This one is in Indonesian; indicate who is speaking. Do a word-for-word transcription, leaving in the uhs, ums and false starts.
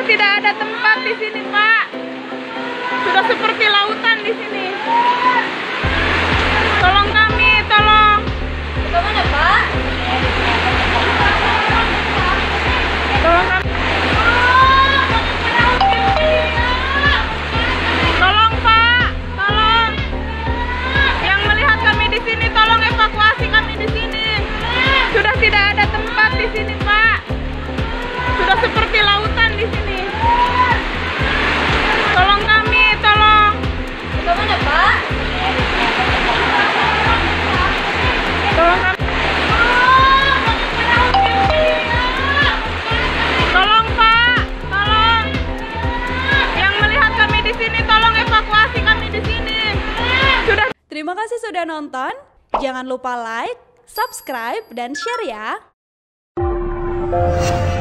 Speaker 1: tidak ada tempat di sini, Pak. Sudah seperti lautan di sini. Tolong kami, tolong.
Speaker 2: Kemana, Pak?
Speaker 1: Tolong kami. Tolong, Pak. Tolong. Yang melihat kami di sini, tolong evakuasi kami di sini. Sudah tidak ada tempat di sini, Pak. Sudah seperti lautan di sini. Tolong kami, tolong.
Speaker 2: Kemana, Pak?
Speaker 1: Tolong kami. Tolong, Pak. Tolong. Yang melihat kami di sini, tolong evakuasi kami di sini. Sudah.
Speaker 3: Terima kasih sudah nonton. Jangan lupa like, subscribe, dan share ya.